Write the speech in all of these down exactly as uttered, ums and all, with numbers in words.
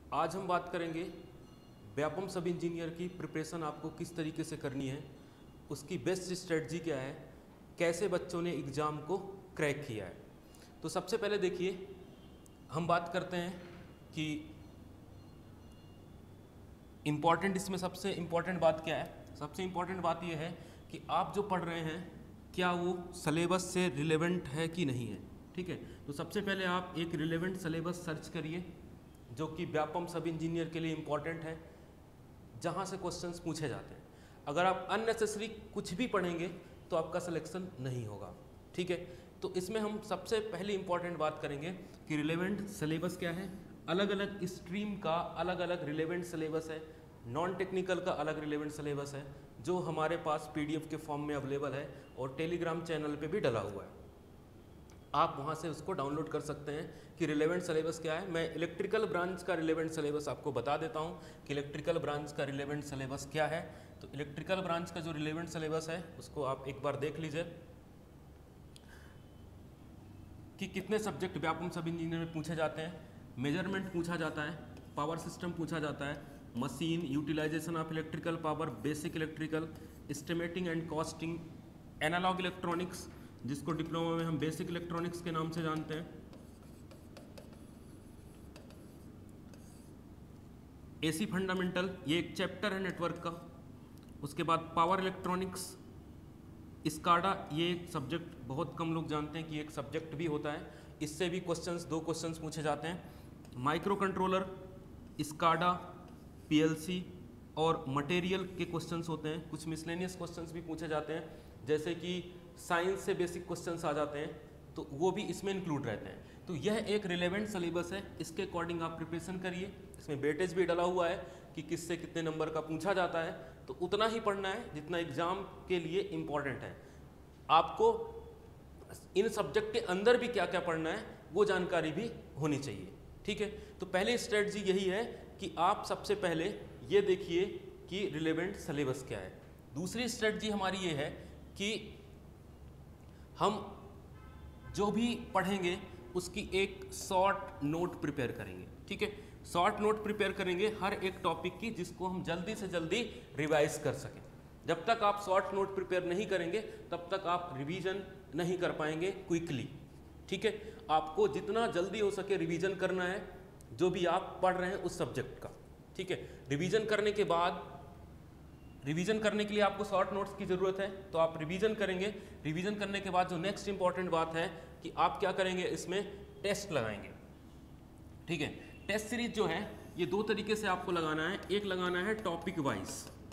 आज हम बात करेंगे व्यापम सब इंजीनियर की प्रिपरेशन आपको किस तरीके से करनी है, उसकी बेस्ट स्ट्रेटजी क्या है, कैसे बच्चों ने एग्ज़ाम को क्रैक किया है। तो सबसे पहले देखिए, हम बात करते हैं कि इम्पॉर्टेंट इसमें सबसे इम्पॉर्टेंट बात क्या है। सबसे इम्पॉर्टेंट बात यह है कि आप जो पढ़ रहे हैं क्या वो सिलेबस से रिलेवेंट है कि नहीं है। ठीक है, तो सबसे पहले आप एक रिलेवेंट सिलेबस सर्च करिए जो कि व्यापम सब इंजीनियर के लिए इम्पॉर्टेंट है, जहाँ से क्वेश्चंस पूछे जाते हैं। अगर आप अननेसेसरी कुछ भी पढ़ेंगे तो आपका सिलेक्शन नहीं होगा। ठीक है, तो इसमें हम सबसे पहली इम्पॉर्टेंट बात करेंगे कि रिलेवेंट सिलेबस क्या है। अलग अलग स्ट्रीम का अलग अलग रिलेवेंट सिलेबस है, नॉन टेक्निकल का अलग रिलेवेंट सिलेबस है, जो हमारे पास पीडीएफ के फॉर्म में अवेलेबल है और टेलीग्राम चैनल पे भी डला हुआ है। आप वहाँ से उसको डाउनलोड कर सकते हैं कि रिलेवेंट सिलेबस क्या है। मैं इलेक्ट्रिकल ब्रांच का रिलेवेंट सिलेबस आपको बता देता हूँ कि इलेक्ट्रिकल ब्रांच का रिलेवेंट सिलेबस क्या है। तो इलेक्ट्रिकल ब्रांच का जो रिलेवेंट सिलेबस है उसको आप एक बार देख लीजिए कि कितने सब्जेक्ट व्यापम सब इंजीनियर में पूछे जाते हैं। मेजरमेंट पूछा जाता है, पावर सिस्टम पूछा जाता है, machine, utilisation of electrical power, basic electrical, estimating and costing, analogue electronics जिसको डिप्लोमा में हम बेसिक इलेक्ट्रॉनिक्स के नाम से जानते हैं, एसी फंडामेंटल, ये एक चैप्टर है नेटवर्क का। उसके बाद पावर इलेक्ट्रॉनिक्स, स्काडा, ये एक सब्जेक्ट बहुत कम लोग जानते हैं कि एक सब्जेक्ट भी होता है, इससे भी क्वेश्चंस दो क्वेश्चंस पूछे जाते हैं। माइक्रो कंट्रोलर, स्काडा, पीएलसी और मटेरियल के क्वेश्चंस होते हैं। कुछ मिसलेनियस क्वेश्चंस भी पूछे जाते हैं, जैसे कि साइंस से बेसिक क्वेश्चंस आ जाते हैं, तो वो भी इसमें इंक्लूड रहते हैं। तो यह एक रिलेवेंट सिलेबस है, इसके अकॉर्डिंग आप प्रिपरेशन करिए। इसमें वेटेज भी डाला हुआ है कि किससे कितने नंबर का पूछा जाता है, तो उतना ही पढ़ना है जितना एग्जाम के लिए इम्पॉर्टेंट है। आपको इन सब्जेक्ट के अंदर भी क्या क्या पढ़ना है वो जानकारी भी होनी चाहिए। ठीक है, तो पहली स्ट्रेटजी यही है कि आप सबसे पहले ये देखिए कि रिलेवेंट सिलेबस क्या है। दूसरी स्ट्रेटजी हमारी ये है कि हम जो भी पढ़ेंगे उसकी एक शॉर्ट नोट प्रिपेयर करेंगे। ठीक है, शॉर्ट नोट प्रिपेयर करेंगे हर एक टॉपिक की, जिसको हम जल्दी से जल्दी रिवाइज कर सकें। जब तक आप शॉर्ट नोट प्रिपेयर नहीं करेंगे तब तक आप रिवीजन नहीं कर पाएंगे क्विकली। ठीक है, आपको जितना जल्दी हो सके रिवीजन करना है जो भी आप पढ़ रहे हैं उस सब्जेक्ट का। ठीक है, रिवीजन करने के बाद रिवीजन करने के लिए आपको शॉर्ट नोट्स की ज़रूरत है, तो आप रिवीजन करेंगे। रिवीजन करने के बाद जो नेक्स्ट इंपॉर्टेंट बात है कि आप क्या करेंगे, इसमें टेस्ट लगाएंगे। ठीक है, टेस्ट सीरीज जो है ये दो तरीके से आपको लगाना है। एक लगाना है टॉपिक वाइज,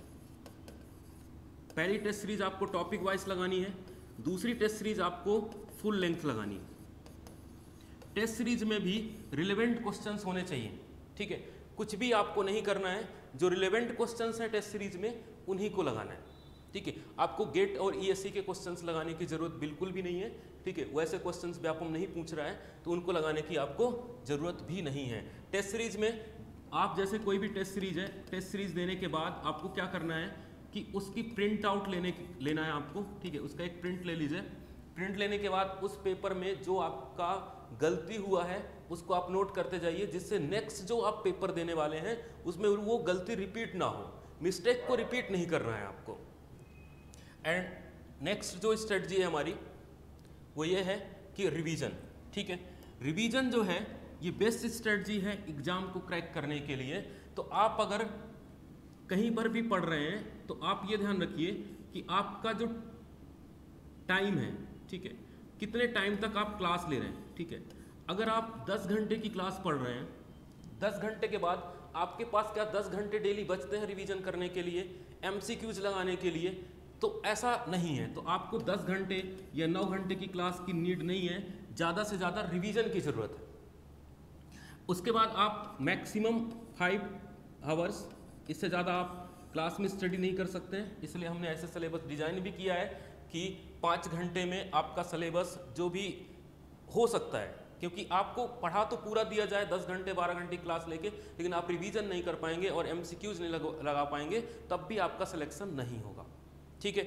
पहली टेस्ट सीरीज आपको टॉपिक वाइज लगानी है, दूसरी टेस्ट सीरीज आपको फुल लेंथ लगानी है। टेस्ट सीरीज में भी रिलेवेंट क्वेश्चंस होने चाहिए। ठीक है, कुछ भी आपको नहीं करना है, जो रिलेवेंट क्वेश्चंस हैं टेस्ट सीरीज में उन्हीं को लगाना है। ठीक है, आपको गेट और ईएससी के क्वेश्चंस लगाने की जरूरत बिल्कुल भी नहीं है। ठीक है, वैसे क्वेश्चंस व्यापम नहीं पूछ रहा है तो उनको लगाने की आपको जरूरत भी नहीं है। टेस्ट सीरीज में आप जैसे कोई भी टेस्ट सीरीज है, टेस्ट सीरीज देने के बाद आपको क्या करना है कि उसकी प्रिंट आउट लेने लेना है आपको। ठीक है, उसका एक प्रिंट ले लीजिए। प्रिंट लेने के बाद उस पेपर में जो आपका गलती हुआ है उसको आप नोट करते जाइए, जिससे नेक्स्ट जो आप पेपर देने वाले हैं उसमें वो गलती रिपीट ना हो। मिस्टेक को रिपीट नहीं करना है आपको। एंड नेक्स्ट जो स्ट्रेटजी है हमारी वो ये है कि रिवीजन। ठीक है, रिवीजन जो है ये बेस्ट स्ट्रेटजी है एग्जाम को क्रैक करने के लिए। तो आप अगर कहीं पर भी पढ़ रहे हैं तो आप ये ध्यान रखिए कि आपका जो टाइम है, ठीक है, कितने टाइम तक आप क्लास ले रहे हैं। ठीक है, अगर आप दस घंटे की क्लास पढ़ रहे हैं, दस घंटे के बाद आपके पास क्या दस घंटे डेली बचते हैं रिवीजन करने के लिए, एमसीक्यूज लगाने के लिए, तो ऐसा नहीं है। तो आपको दस घंटे या नौ घंटे की क्लास की नीड नहीं है, ज़्यादा से ज़्यादा रिवीजन की ज़रूरत है। उसके बाद आप मैक्सिमम फाइव आवर्स, इससे ज़्यादा आप क्लास में स्टडी नहीं कर सकते हैं। इसलिए हमने ऐसे सिलेबस डिज़ाइन भी किया है कि पाँच घंटे में आपका सिलेबस जो भी हो सकता है, क्योंकि आपको पढ़ा तो पूरा दिया जाए दस घंटे बारह घंटे क्लास लेके, लेकिन आप रिवीजन नहीं कर पाएंगे और एमसीक्यूज नहीं लगा पाएंगे, तब भी आपका सिलेक्शन नहीं होगा। ठीक है,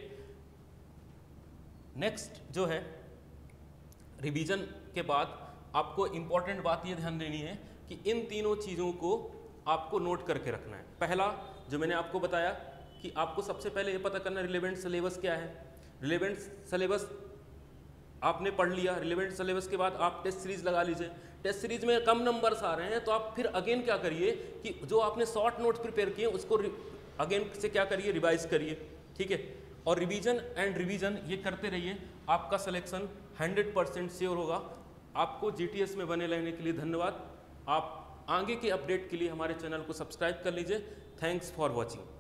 नेक्स्ट जो है रिवीजन के बाद आपको इम्पॉर्टेंट बात ये ध्यान देनी है कि इन तीनों चीज़ों को आपको नोट करके रखना है। पहला जो मैंने आपको बताया कि आपको सबसे पहले ये पता करना रिलेवेंट सिलेबस क्या है। रिलेवेंट सिलेबस आपने पढ़ लिया, रिलेवेंट सिलेबस के बाद आप टेस्ट सीरीज लगा लीजिए। टेस्ट सीरीज में कम नंबर्स आ रहे हैं तो आप फिर अगेन क्या करिए कि जो आपने शॉर्ट नोट्स प्रिपेयर किए उसको अगेन से क्या करिए, रिवाइज करिए, ठीक है। और रिवीजन एंड रिवीजन ये करते रहिए, आपका सिलेक्शन हंड्रेड परसेंट श्योर होगा। आपको जीटीएस में बने रहने के लिए धन्यवाद। आप आगे के अपडेट के लिए हमारे चैनल को सब्सक्राइब कर लीजिए। Thanks for watching.